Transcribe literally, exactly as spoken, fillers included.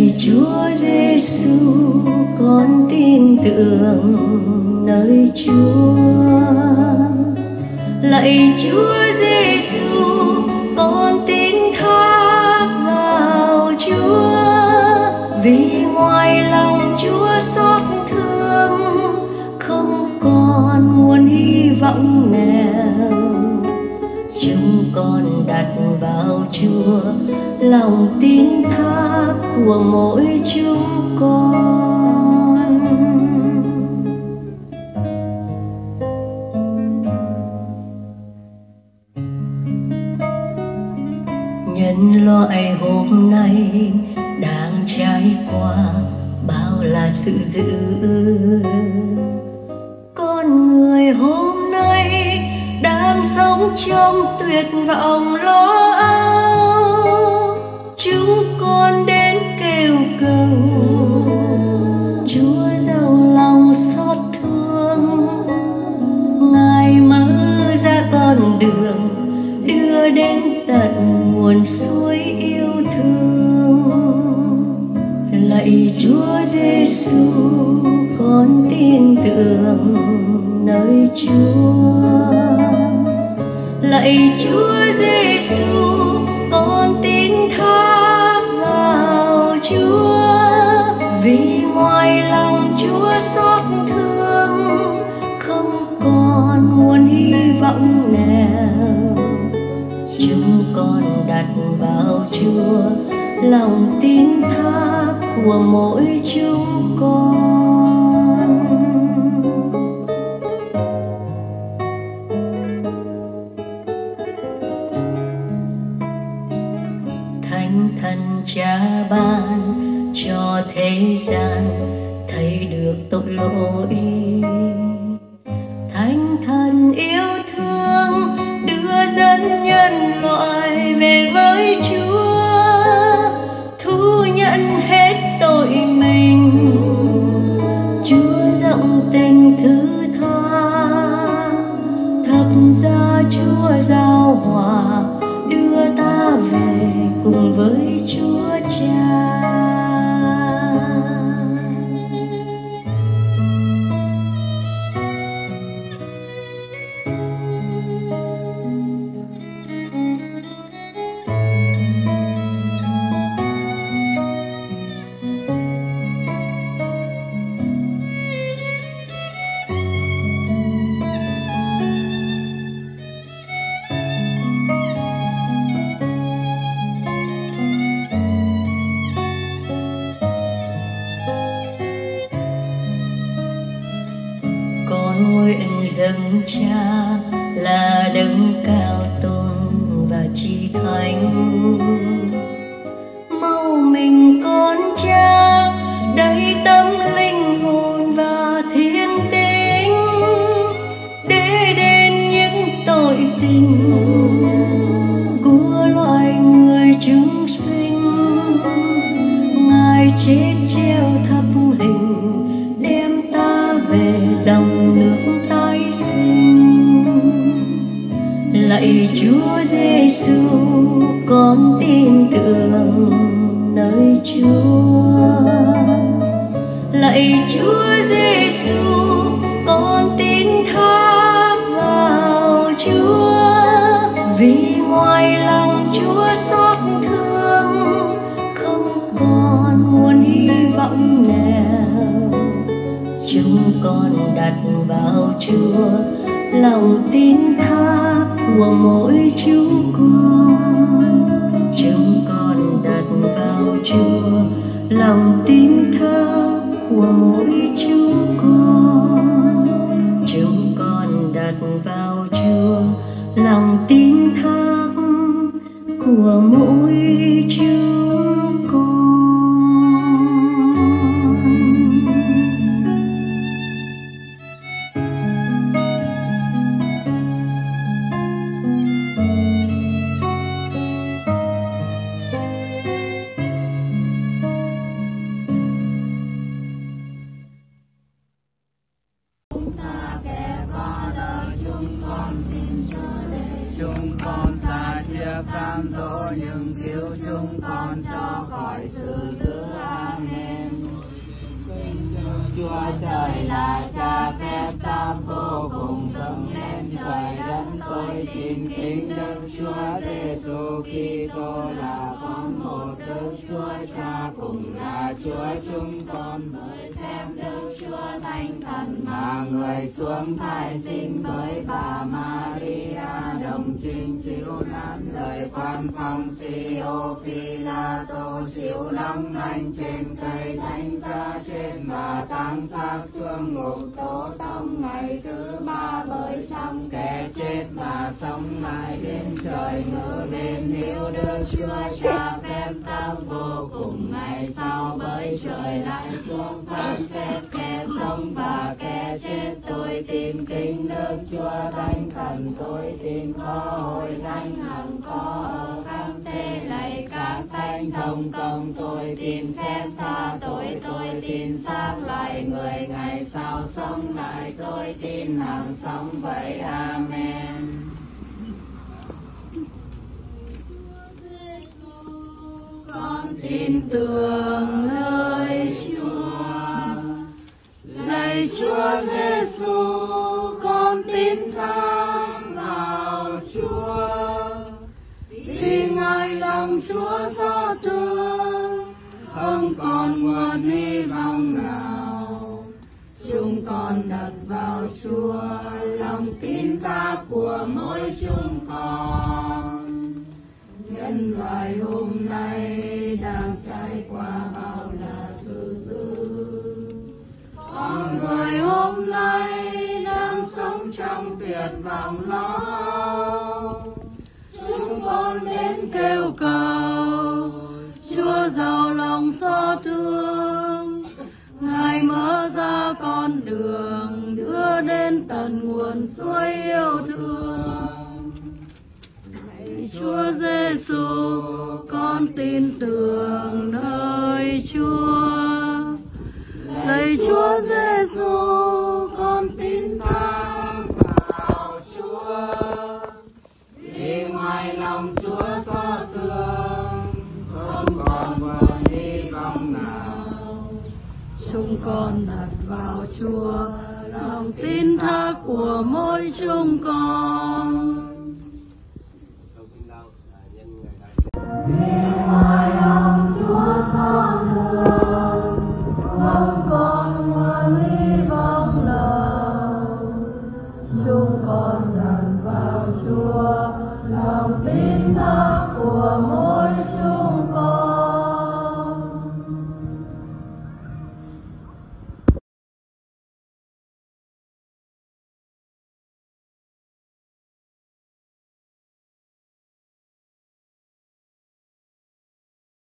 Lạy Chúa Giêsu, con tin tưởng nơi Chúa. Lạy Chúa Giêsu, con tin thác vào Chúa. Vì ngoài lòng Chúa xót thương, không còn nguồn hy vọng nào. Chúng con đặt vào Chúa lòng tin thác của mỗi chúng con. Nhân loại hôm nay đang trải qua bao là sự dữ. Con người hôm nay đang sống trong tuyệt vọng lo âu. Chúng con đến kêu cầu Chúa giàu lòng xót thương. Ngài mở ra con đường đưa đến tận nguồn suối yêu thương. Lạy Chúa Giêsu, con tin tưởng nơi Chúa. Lạy Chúa Giêsu, con tin thác vào Chúa. Vì ngoài lòng Chúa xót thương, không còn nguồn hy vọng nào. Chúng con đặt vào Chúa lòng tin thác của mỗi chúng con. Thánh thần Cha ban cho thế gian thấy được tội lỗi. Thánh thần yêu thương đưa dẫn nhân loại về với Chúa. Thu nhận hết tội mình, Chúa rộng tình thứ tha. Thập giá Chúa giao hòa đưa ta về cùng với Chúa Cha. Nguyện dâng Cha là đấng cao tôn và chí thánh. Mau mình con Cha đầy tâm linh hồn và thiên tính, để đến những tội tình của loài người chúng sinh. Ngài chết treo thập hình đem ta về dòng nước tái sinh. Lạy Chúa Giêsu, con tin tưởng nơi Chúa. Lạy Chúa Giêsu, con tin thác vào Chúa. Vì ngoài lòng Chúa xót thương, không còn nguồn hy vọng nào. Chúng con đặt vào Chúa lòng tin thác của mỗi chúng con. Chúng con đặt vào Chúa lòng tin thác của mỗi chúng con. Chúng con đặt vào Chúa lòng tin thác của mỗi chúng con. Chúng con xa chia cam dỗ, nhưng cứu chúng con cho khỏi sự dữ. Chúa Trời là Cha phép tam vô cùng dâng lên trời đất. Tôi tin kính Đức Chúa Giêsu Kitô là con một Đức Chúa Cha, cùng là Chúa chúng con bởi phép Đức Chúa Thánh Thần mà người xuống thai sinh với bà Maria, đồng trinh chịu nạn lời quan phong Sio Phi-la-tô, chịu long đanh trên cây thánh giá chết và táng xác xuống ngục, tổ tông ngày thứ ba bởi trong kẻ chết và sống lại đến trời ngự lên hiếu Đức Chúa Cha phép tắc vô cùng. Ngày sau bởi trời lại xuống phán xét kẻ sống và kẻ chết. Tôi tin kính Đức Chúa Thánh Thần, tôi tin có hội thánh hằng có ở khắp thế lạy các thánh thông công. Tôi tin phép tha tội, tôi tin xác lại người ngày sau sống lại, tôi tin hằng sống vậy. Amen. Con tin tưởng lời Chúa, lạy Chúa Giêsu, con tin thắng vào Chúa, vì Ngài lòng Chúa xót thương, không còn nguồn hy vọng nào. Chúng con đặt vào Chúa lòng tin ta của mỗi chúng con. Nhân loại hôm nay đang trải qua bao là sự dữ, con người hôm nay đang sống trong tuyệt vọng lo. Chúng con đến kêu cầu Chúa giàu lòng xót thương, Ngài mở ra con đường đưa đến tận nguồn suối yêu thương. Chúa Giêsu, con tin tưởng nơi Chúa. Lạy Chúa Giêsu, con tin thắng vào Chúa, vì ngoài lòng Chúa xót thương, không còn nguồn hy vọng nào. Chúng con đặt vào Chúa lòng tin thác của mỗi chúng con. Yeah.